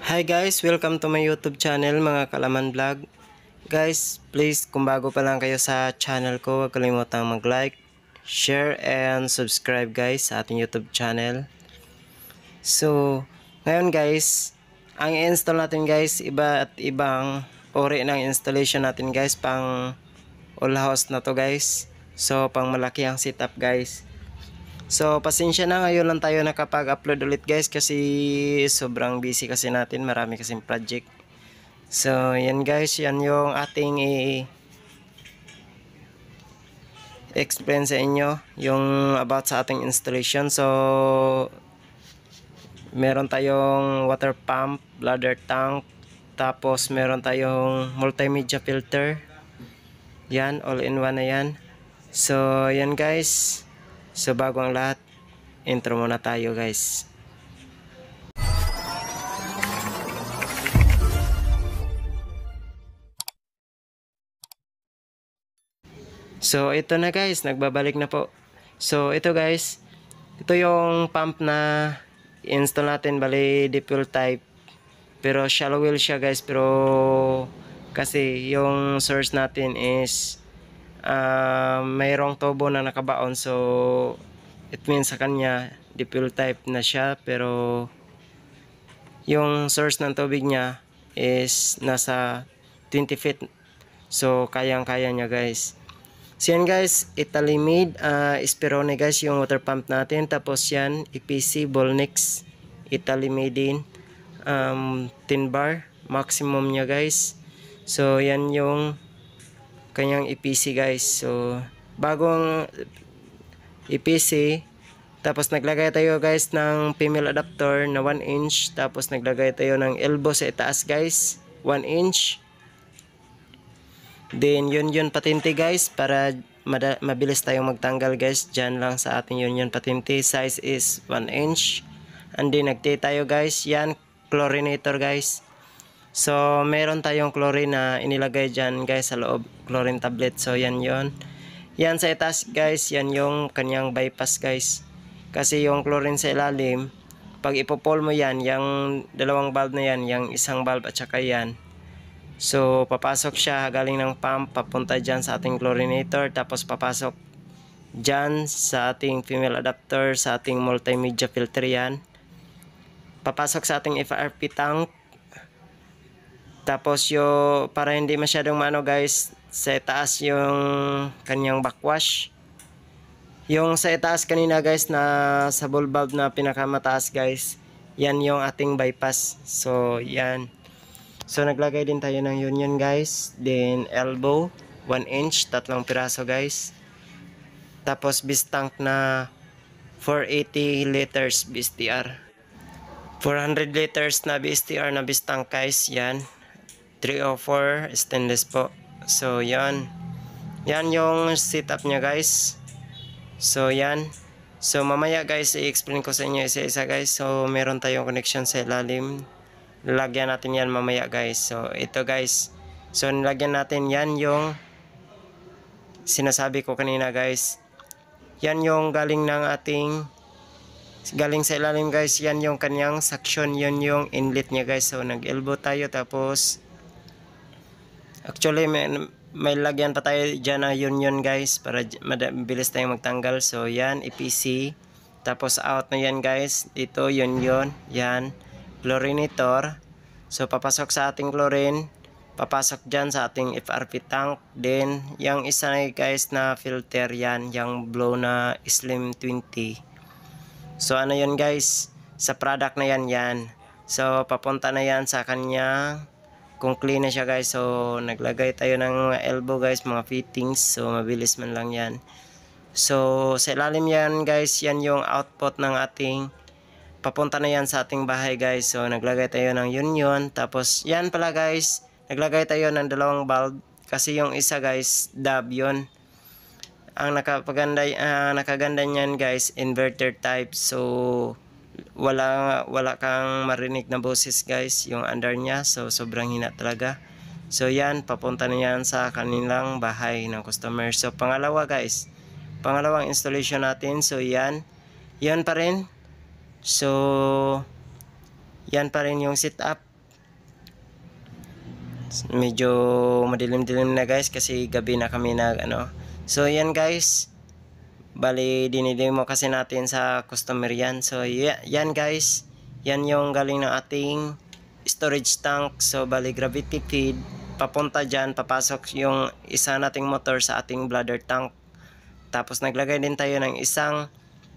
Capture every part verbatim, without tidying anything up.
Hi guys, welcome to my YouTube channel mga Kalaman Vlog. Guys, please kung bago pa lang kayo sa channel ko, huwag kalimutang mag-like, share, and subscribe guys sa ating YouTube channel. So, ngayon guys, ang i-install natin guys, iba at ibang ori ng installation natin guys, pang all house na to guys. So, pang malaki ang setup guys. So, pasensya na, ngayon lang tayo nakapag-upload ulit guys kasi sobrang busy kasi natin, marami kasing project. So, yan guys, yan yung ating i-explain sa inyo, yung about sa ating installation. So, meron tayong water pump, bladder tank, tapos meron tayong multimedia filter. Yan, all in one na yan. So, yan guys. So bago ang lahat, intro muna tayo guys. So ito na guys, nagbabalik na po. So ito guys, ito yung pump na install natin, bali deep well type. Pero shallow well siya guys, pero kasi yung source natin is Uh, mayroong tubo na nakabaon, so it means sa kanya deep well type na siya, pero yung source ng tubig niya is nasa twenty feet, so kayang kaya niya guys. So yan guys, Italy made uh, Esperone guys yung water pump natin, tapos yan E P C Volnex Italy made in um, ten bar maximum niya guys. So yan yung kanyang E P C guys. So bagong E P C, tapos naglagay tayo guys ng female adapter na one inch, tapos naglagay tayo ng elbow sa itaas guys, one inch. Then yun yun patente guys, para mabilis tayong magtanggal guys, dyan lang sa ating yun yun patente. Size is one inch. And then nagtay tayo guys, yan chlorinator guys. So, meron tayong chlorine na inilagay dyan guys sa loob, chlorine tablet. So, yan yon. Yan sa itaas guys, yan yung kanyang bypass guys. Kasi yung chlorine sa ilalim, pag ipopol mo yan, yung dalawang valve na yan, yung isang valve at saka yan. So, papasok siya galing ng pump, papunta dyan sa ating chlorinator, tapos papasok dyan sa ating female adapter, sa ating multimedia filter yan. Papasok sa ating F R P tank. Tapos yung para hindi masyadong maano guys, sa itaas yung kanyang backwash. Yung sa itaas kanina guys na sa ball valve na pinakamataas guys, yan yung ating bypass. So yan. So naglagay din tayo ng union guys. Then elbow, one inch, tatlong piraso guys. Tapos bis tank na four eighty liters B S T R. four hundred liters na B S T R na bis tank guys, yan. three oh four stainless po. So yan, yan yung setup nya guys. So yan, so mamaya guys i-explain ko sa inyo isa-isa guys. So meron tayong connection sa ilalim, lalagyan natin yan mamaya guys. So ito guys, so nilagyan natin yan yung sinasabi ko kanina guys, yan yung galing ng ating galing sa ilalim guys, yan yung kanyang suction, yun yung inlet nya guys. So nag elbow tayo, tapos actually may, may lagyan pa tayo dyan na union guys, para mabilis tayong magtanggal. So yan E P C, tapos out na yan guys, dito union, yan chlorinator. So papasok sa ating chlorine, papasok dyan sa ating F R P tank. Then yung isa na guys na filter, yan yung blow na slim twenty. So ano yun guys, sa product na yan yan. So papunta na yan sa kanya kung clean na siya guys. So naglagay tayo ng mga elbow guys, mga fittings. So mabilis man lang yan. So sa ilalim yan guys, yan yung output ng ating, papunta na yan sa ating bahay guys. So naglagay tayo ng union. Tapos yan pala guys, naglagay tayo ng dalawang bulb, kasi yung isa guys dub yun. Ang nakapaganda, uh, nakaganda niyan guys, inverter type. So wala wala kang marinig na boses guys yung under niya. So sobrang hina talaga. So yan, papunta na yan sa kanilang bahay ng customer. So pangalawa guys, pangalawang installation natin. So yan, yan pa rin. So yan pa rin yung setup. Medyo madilim-dilim na guys kasi gabi na kami nag ano. So yan guys, bali dinidemo kasi natin sa customer yan. So yeah, yan guys, yan yung galing ng ating storage tank. So bali gravity feed papunta dyan, papasok yung isa nating motor sa ating bladder tank. Tapos naglagay din tayo ng isang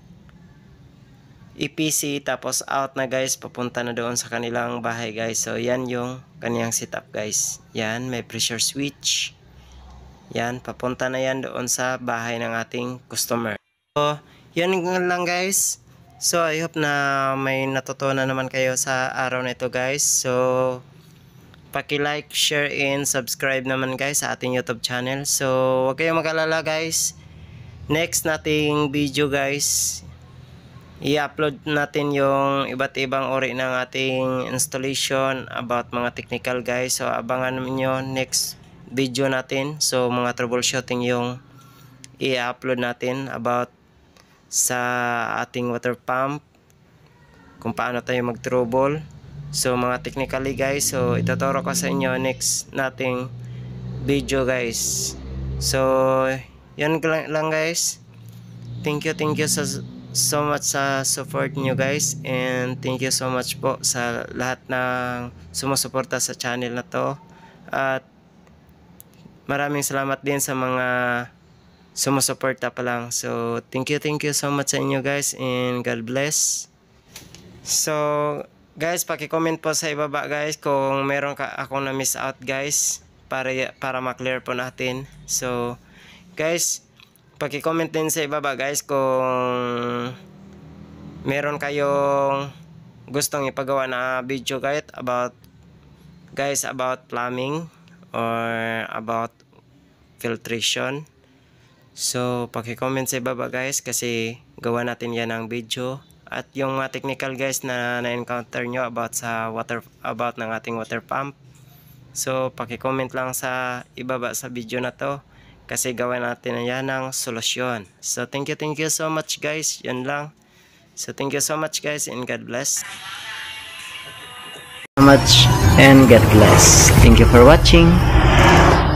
E P C, tapos out na guys, papunta na doon sa kanilang bahay guys. So yan yung kaniyang setup guys. Yan, may pressure switch. Yan, papunta na yan doon sa bahay ng ating customer. So yan lang guys. So I hope na may natutunan naman kayo sa araw na ito guys. So paki-like, share, and subscribe naman guys sa ating YouTube channel. So huwag kayong mag-alala guys. Next nating video guys, i-upload natin yung iba't ibang uri ng ating installation about mga technical guys. So abangan niyo next video natin. So mga troubleshooting yung i-upload natin about sa ating water pump, kung paano tayo mag-trouble. So mga technically guys, so ituturo ko sa inyo next nating video guys. So yan lang guys. Thank you, thank you sa so much sa support nyo guys, and thank you so much po sa lahat ng sumusuporta sa channel na to, at maraming salamat din sa mga sumusuporta pa lang. So thank you, thank you so much sa inyo guys, and God bless. So guys, paki-comment po sa ibaba guys kung meron ka akong na miss out guys, para para ma-clear po natin. So guys, paki-comment din sa ibaba guys kung meron kayong gustong ipagawa na video guys about guys about plumbing or about filtration. So paki-comment sa ibaba guys, kasi gawa natin yan ng video. At yung mga technical guys na na-encounter nyo about sa water about ng ating water pump, so paki-comment lang sa ibaba sa video na to, kasi gawin natin na yan ng solusyon. So thank you, thank you so much guys. Yan lang. So thank you so much guys, and God bless. So much and God bless. Thank you for watching.